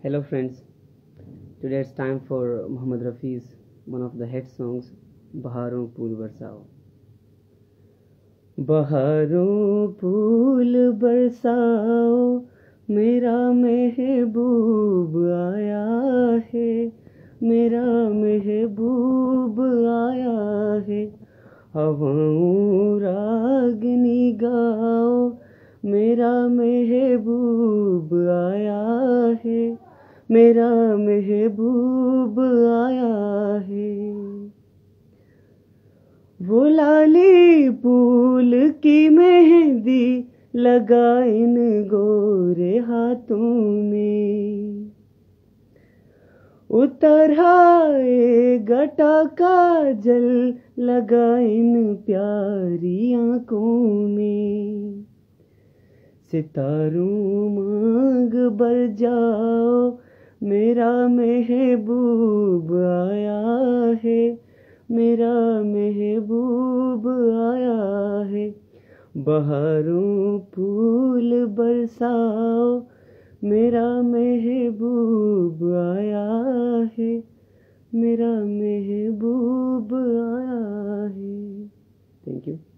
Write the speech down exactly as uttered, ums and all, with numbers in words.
Hello friends, today it's time for Muhammad Rafi's one of the hit songs बहारों फूल बरसाओ। बहारों फूल बरसाओ मेरा महबूब आया है, मेरा महबूब आया है। हवाओं रागनी गाओ मेरा महबूब आया है, मेरा महबूब आया है। वो लाली फूल की मेहंदी लगा इन गोरे हाथों में, उतर आए गटा काजल लगा इन प्यारी आंखों में। सितारों मांग बर जाओ मेरा महबूब आया है, मेरा महबूब आया है। बहारों फूल बरसाओ मेरा महबूब आया है, मेरा महबूब आया है। Thank you.